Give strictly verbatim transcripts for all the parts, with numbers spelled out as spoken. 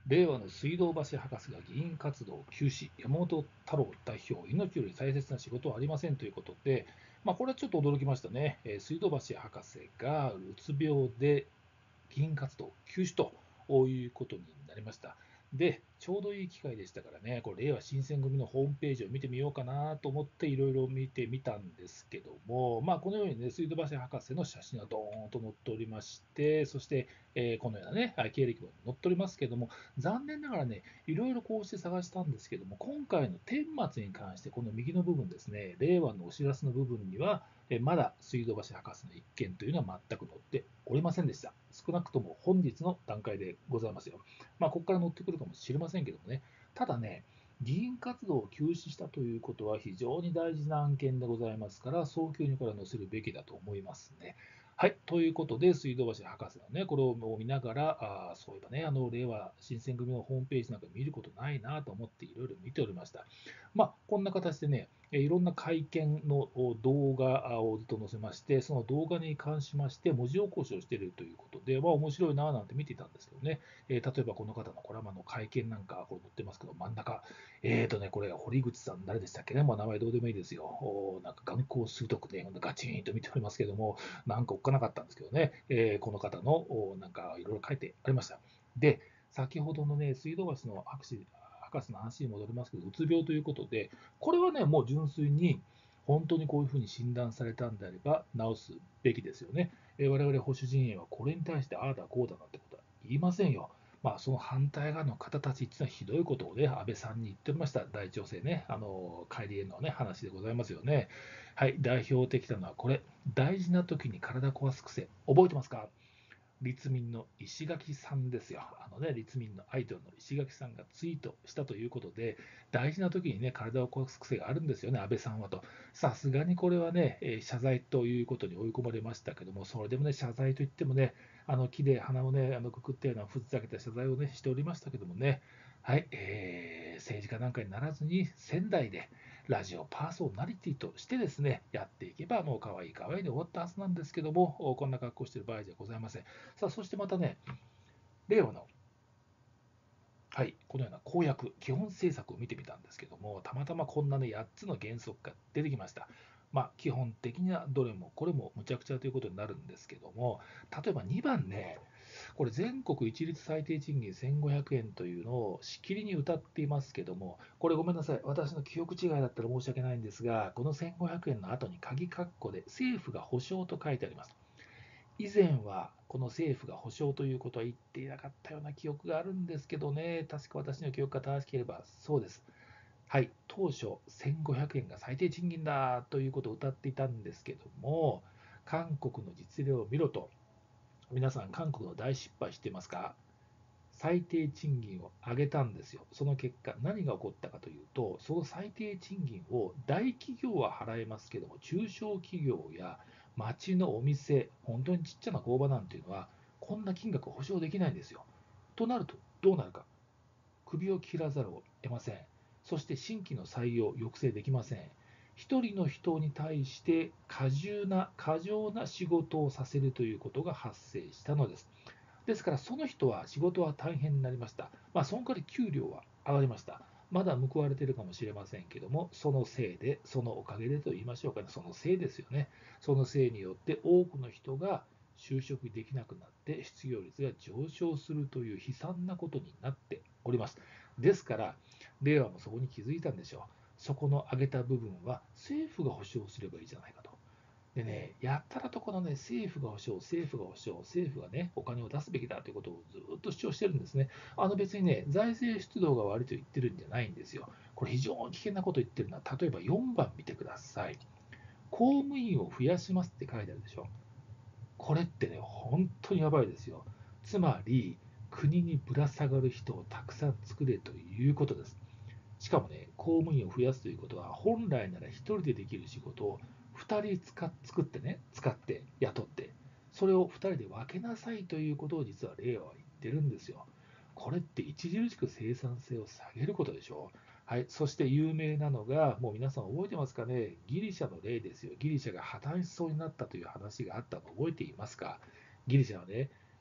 令和の水道橋博士が議員活動休止、山本太郎代表、命より大切な仕事はありませんということで、まあ、これはちょっと驚きましたね。えー水道橋博士がうつ病で議員活動休止ということになりました。で、ちょうどいい機会でしたからね、これ、令和新選組のホームページを見てみようかなと思っていろいろ見てみたんですけども、まあ、このようにね、水道橋博士の写真がドーンと載っておりまして、そして、えーこのようなね、経歴も載っておりますけども、残念ながらね、いろいろこうして探したんですけども、今回の顛末に関して、この右の部分ですね、令和のお知らせの部分には、えまだ水道橋博士の一件というのは全く載っておりませんでした。少なくとも本日の段階でございますよ。まあ、ここから載ってくるかもしれませんけどもね、ただね、議員活動を休止したということは非常に大事な案件でございますから、早急にこれは載せるべきだと思いますね。はい。ということで、水道橋博士のね、これを見ながら、あそういえばね、あの、令和新選組のホームページなんか見ることないなと思っていろいろ見ておりました。まあ、こんな形でね、いろんな会見の動画をずっと載せまして、その動画に関しまして文字起こしをしているということで、まあ、面白いなぁなんて見ていたんですけどね、えー例えばこの方のコラマの会見なんか、これ載ってますけど、真ん中、えーとね、これ、堀口さん、誰でしたっけね、まあ、名前どうでもいいですよ。おなんか眼光鋭くね、ガチンと見ておりますけども、なんかおっかなかったんですけどね、えーこの方のおなんかいろいろ書いてありました。で、先ほどのね、水道橋の博士博士の話に戻りますけど、うつ病ということで、これはね、もう純粋に、本当にこういうふうに診断されたんであれば、治すべきですよね。えー我々保守陣営はこれに対してああだこうだなんてことは言いませんよ。まあ、その反対側の方たちっていうのはひどいことをね、安倍さんに言っておりました。大調整ね、あの、帰りへのね、話でございますよね。はい、代表的なのはこれ。大事な時に体壊す癖。覚えてますか？立民の石垣さんですよ。あのね、立民のアイドルの石垣さんがツイートしたということで、大事な時にね、体を壊す癖があるんですよね、安倍さんはと。さすがにこれはね、えー謝罪ということに追い込まれましたけども、それでもね、謝罪といってもね、あの木で鼻をね、あのくくったようなふざけた謝罪をね、しておりましたけどもね、はい、えー政治家なんかにならずに、仙台でラジオパーソナリティとしてですね、やっていけば、もう可愛い可愛いで終わったはずなんですけども、こんな格好している場合じゃございません。さあ、そしてまたね、令和の、はい、このような公約、基本政策を見てみたんですけども、たまたまこんなね、やっつの原則が出てきました。まあ、基本的にはどれもこれもむちゃくちゃということになるんですけども、例えばにばんね、これ全国一律最低賃金せんごひゃくえんというのをしきりに歌っていますけども、これごめんなさい、私の記憶違いだったら申し訳ないんですが、このせんごひゃくえんの後に鍵括弧で政府が保証と書いてあります。以前はこの政府が保証ということは言っていなかったような記憶があるんですけどね、確か私の記憶が正しければそうです。はい、当初せんごひゃくえんが最低賃金だということを歌っていたんですけども、韓国の実例を見ろと、皆さん、韓国の大失敗していますか？最低賃金を上げたんですよ。その結果、何が起こったかというと、その最低賃金を大企業は払えますけども、中小企業や町のお店、本当にちっちゃな工場なんていうのは、こんな金額を保証できないんですよ。となると、どうなるか。首を切らざるを得ません。そして新規の採用を抑制できません。一人の人に対して過重な、過剰な仕事をさせるということが発生したのです。ですから、その人は仕事は大変になりました。まあ、その代わり給料は上がりました。まだ報われているかもしれませんけども、そのせいで、そのおかげでと言いましょうかね、そのせいですよね。そのせいによって多くの人が就職できなくなって失業率が上昇するという悲惨なことになっております。ですから、令和もそこに気づいたんでしょう。そこの上げた部分は政府が保証すればいいじゃないかと。でね、やったらとこのね、政府が保証、政府が保証、政府がね、お金を出すべきだということをずっと主張してるんですね。あの別にね、財政出動が悪いと言ってるんじゃないんですよ。これ非常に危険なこと言ってるのは、例えばよんばん見てください。公務員を増やしますって書いてあるでしょ。これってね、本当にやばいですよ。つまり、国にぶら下がる人をたくさん作れということです。しかもね、公務員を増やすということは、本来ならひとりでできる仕事をふたり使っ作ってね、使って雇って、それをふたりで分けなさいということを実は令和は言ってるんですよ。これって著しく生産性を下げることでしょう。はい、そして有名なのが、もう皆さん覚えてますかね、ギリシャの例ですよ。ギリシャが破綻しそうになったという話があったのを覚えていますか？ギリシャはね、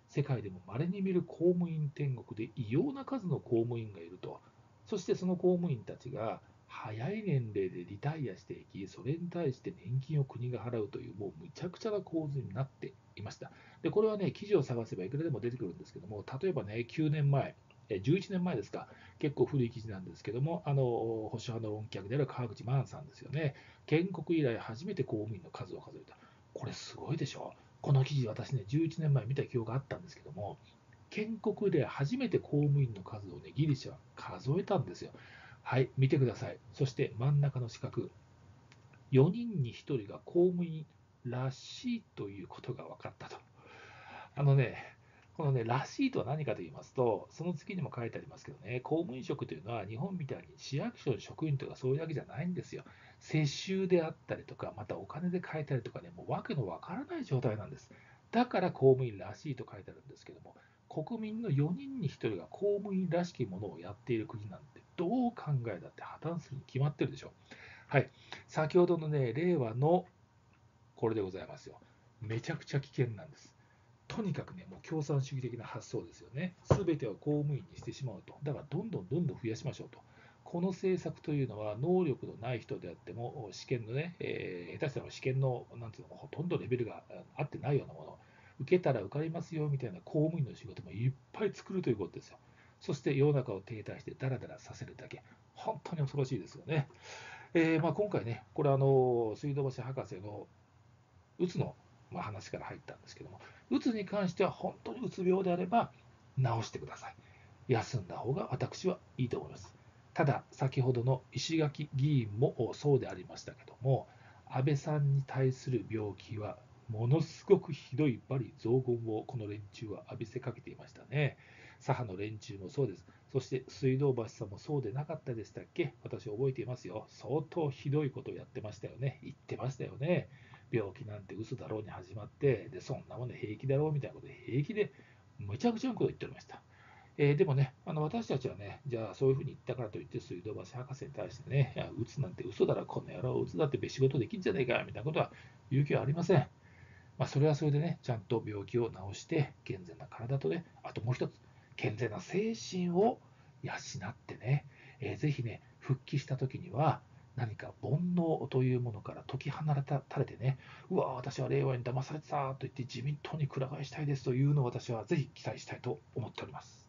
世界でも稀に見る公務員天国で異様な数の公務員がいると。そしてその公務員たちが早い年齢でリタイアしていき、それに対して年金を国が払うという、もうむちゃくちゃな構図になっていました。で、これはね、記事を探せばいくらでも出てくるんですけども、例えばね、きゅうねんまえ、えじゅういちねんまえですか、結構古い記事なんですけども、あの保守派の論客である川口万さんですよね、建国以来初めて公務員の数を数えた。これすごいでしょ。この記事、私ね、じゅういちねんまえ見た記憶があったんですけども、建国で初めて公務員の数をね、ギリシャは数えたんですよ。はい、見てください。そして真ん中の四角、よにんにひとりが公務員らしいということが分かったと。あのね、このね、らしいとは何かと言いますと、その次にも書いてありますけどね、公務員職というのは日本みたいに市役所の職員とかそういうわけじゃないんですよ。世襲であったりとか、またお金で書いたりとかね、もう訳のわからない状態なんです。だから公務員らしいと書いてあるんですけども、国民のよにんにひとりが公務員らしきものをやっている国なんて、どう考えたって破綻するに決まってるでしょ。はい。先ほどのね、令和のこれでございますよ。めちゃくちゃ危険なんです。とにかくね、もう共産主義的な発想ですよね。すべてを公務員にしてしまうと。だからどんどんどんどん増やしましょうと。この政策というのは、能力のない人であっても、試験のね、えー下手したら試験の、なんていうの、ほとんどレベルが合ってないようなもの、受けたら受かりますよみたいな公務員の仕事もいっぱい作るということですよ。そして世の中を停滞してダラダラさせるだけ。本当に恐ろしいですよね。えーまあ、今回ね、これあの、水道橋博士のうつの、まあ、話から入ったんですけども、うつに関しては本当にうつ病であれば治してください。休んだ方が私はいいと思います。ただ、先ほどの石垣議員もそうでありましたけども、安倍さんに対する病気はものすごくひどい罵詈雑言をこの連中は浴びせかけていましたね。左派の連中もそうです。そして水道橋さんもそうでなかったでしたっけ。私覚えていますよ。相当ひどいことをやってましたよね。言ってましたよね。病気なんて嘘だろうに始まって、でそんなもの平気だろうみたいなことで平気でむちゃくちゃなことを言っておりました。えーでもね、あの私たちはね、じゃあそういうふうに言ったからといって、水道橋博士に対してね、いや、うつなんて嘘だろ、この野郎、うつだって仕事できんじゃねえか、みたいなことは言う気はありません。まあ、それはそれでね、ちゃんと病気を治して、健全な体とね、あともう一つ、健全な精神を養ってね、えーぜひね、復帰した時には、何か煩悩というものから解き放たれてね、うわ、私は令和に騙されてたと言って自民党にくら替えしたいですというのを私はぜひ期待したいと思っております。